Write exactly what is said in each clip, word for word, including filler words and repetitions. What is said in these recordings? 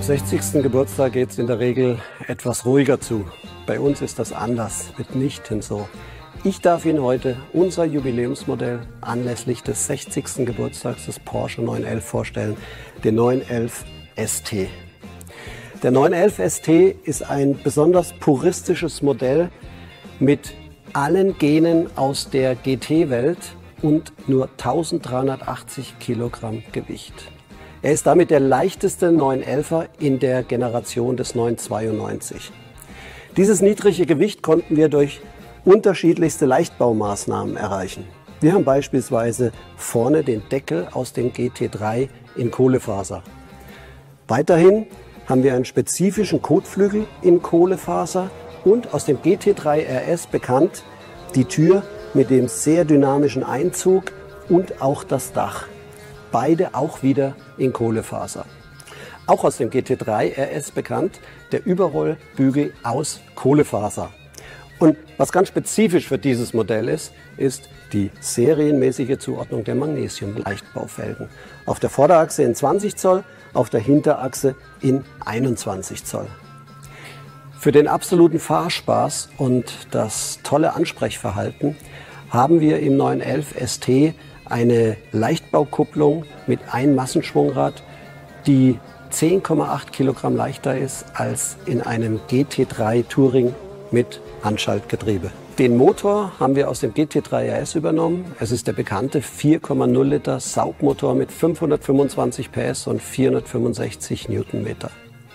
sechzigsten Geburtstag geht es in der Regel etwas ruhiger zu. Bei uns ist das anders, mitnichten so. Ich darf Ihnen heute unser Jubiläumsmodell anlässlich des sechzigsten Geburtstags des Porsche neun elf vorstellen, den neun elf S T. Der neun elf S T ist ein besonders puristisches Modell mit allen Genen aus der G T-Welt und nur eintausenddreihundertachtzig Kilogramm Gewicht. Er ist damit der leichteste neun elfer in der Generation des neun zweiundneunzig. Dieses niedrige Gewicht konnten wir durch unterschiedlichste Leichtbaumaßnahmen erreichen. Wir haben beispielsweise vorne den Deckel aus dem G T drei in Kohlefaser. Weiterhin haben wir einen spezifischen Kotflügel in Kohlefaser und aus dem G T drei R S bekannt die Tür mit dem sehr dynamischen Einzug und auch das Dach. Beide auch wieder in Kohlefaser. Auch aus dem G T drei R S bekannt der Überrollbügel aus Kohlefaser. Und was ganz spezifisch für dieses Modell ist, ist die serienmäßige Zuordnung der Magnesium-Leichtbaufelgen. Auf der Vorderachse in zwanzig Zoll, auf der Hinterachse in einundzwanzig Zoll. Für den absoluten Fahrspaß und das tolle Ansprechverhalten haben wir im neun elf S T eine Leichtbaukupplung mit Einmassenschwungrad, die zehn Komma acht Kilogramm leichter ist als in einem G T drei Touring mit Handschaltgetriebe. Den Motor haben wir aus dem G T drei R S übernommen. Es ist der bekannte vier Komma null Liter Saugmotor mit fünfhundertfünfundzwanzig P S und vierhundertfünfundsechzig Newtonmeter.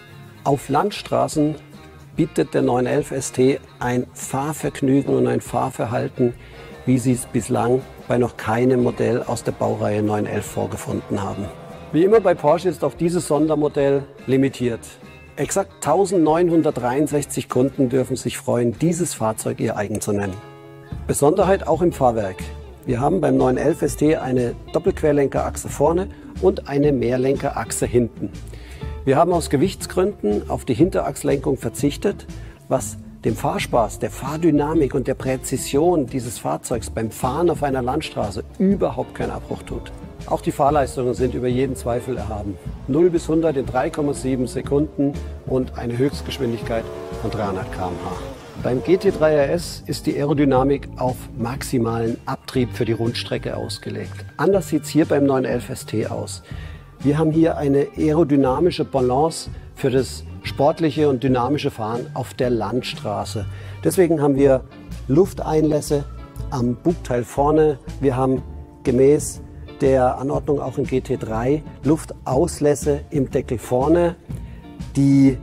Auf Landstraßen bietet der neun elf S T ein Fahrvergnügen und ein Fahrverhalten, wie Sie es bislang bei noch keinem Modell aus der Baureihe neun elf vorgefunden haben. Wie immer bei Porsche ist auch dieses Sondermodell limitiert. Exakt eintausendneunhundertdreiundsechzig Kunden dürfen sich freuen, dieses Fahrzeug ihr eigen zu nennen. Besonderheit auch im Fahrwerk. Wir haben beim neun elf S T eine Doppelquerlenkerachse vorne und eine Mehrlenkerachse hinten. Wir haben aus Gewichtsgründen auf die Hinterachslenkung verzichtet, was dem Fahrspaß, der Fahrdynamik und der Präzision dieses Fahrzeugs beim Fahren auf einer Landstraße überhaupt keinen Abbruch tut. Auch die Fahrleistungen sind über jeden Zweifel erhaben. null bis hundert in drei Komma sieben Sekunden und eine Höchstgeschwindigkeit von dreihundert Kilometer pro Stunde. Beim G T drei R S ist die Aerodynamik auf maximalen Abtrieb für die Rundstrecke ausgelegt. Anders sieht es hier beim neun elf S T aus. Wir haben hier eine aerodynamische Balance für das sportliche und dynamische Fahren auf der Landstraße. Deswegen haben wir Lufteinlässe am Bugteil vorne. Wir haben gemäß der Anordnung auch im G T drei Luftauslässe im Deckel vorne. Die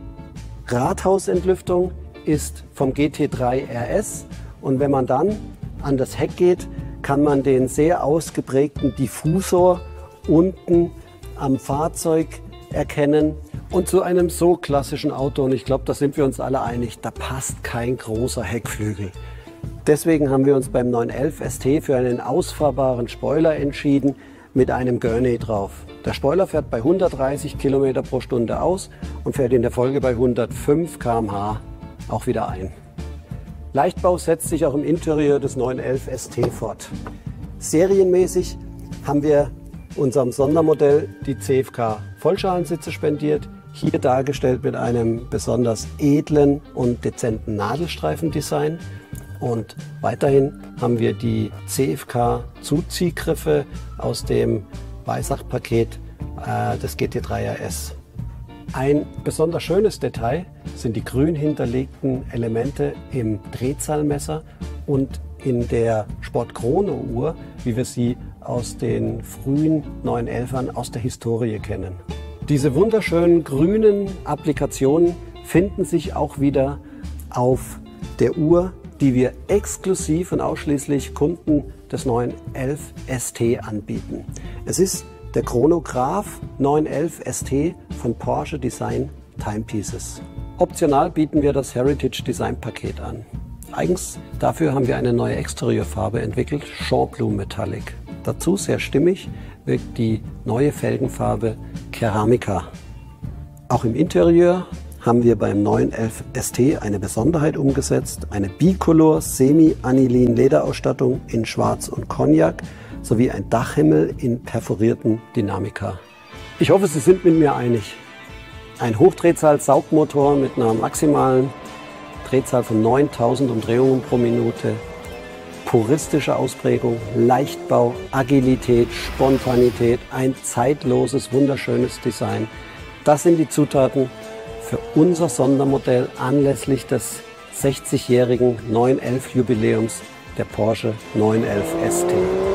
Rathausentlüftung ist vom G T drei R S und wenn man dann an das Heck geht, kann man den sehr ausgeprägten Diffusor unten am Fahrzeug erkennen. Und zu einem so klassischen Auto, und ich glaube, da sind wir uns alle einig, da passt kein großer Heckflügel. Deswegen haben wir uns beim neun elf S T für einen ausfahrbaren Spoiler entschieden mit einem Gurney drauf. Der Spoiler fährt bei hundertdreißig Kilometer pro Stunde aus und fährt in der Folge bei hundertfünf Kilometer pro Stunde auch wieder ein. Leichtbau setzt sich auch im Interieur des neun elf S T fort. Serienmäßig haben wir unserem Sondermodell die C F K Vollschalensitze spendiert, hier dargestellt mit einem besonders edlen und dezenten Nadelstreifendesign. Und weiterhin haben wir die C F K Zuziehgriffe aus dem Weissach-Paket äh, des G T drei R S. Ein besonders schönes Detail sind die grün hinterlegten Elemente im Drehzahlmesser und in der Sport Chrono Uhr, wie wir sie aus den frühen neun elfern aus der Historie kennen. Diese wunderschönen grünen Applikationen finden sich auch wieder auf der Uhr, die wir exklusiv und ausschließlich Kunden des neun elf S T anbieten. Es ist der Chronograph neun elf S T von Porsche Design Timepieces. Optional bieten wir das Heritage Design Paket an. Eigens dafür haben wir eine neue Exterieurfarbe entwickelt, Champloo Metallic. Dazu sehr stimmig wirkt die neue Felgenfarbe Ceramica. Auch im Interieur haben wir beim neun elf S T eine Besonderheit umgesetzt, eine Bicolor Semi-Anilin Lederausstattung in Schwarz und Cognac sowie ein Dachhimmel in perforierten Dynamica. Ich hoffe, Sie sind mit mir einig. Ein Hochdrehzahl-Saugmotor mit einer maximalen Drehzahl von neuntausend Umdrehungen pro Minute. Puristische Ausprägung, Leichtbau, Agilität, Spontanität, ein zeitloses, wunderschönes Design. Das sind die Zutaten für unser Sondermodell anlässlich des sechzigjährigen neun elf Jubiläums der Porsche neun elf S T.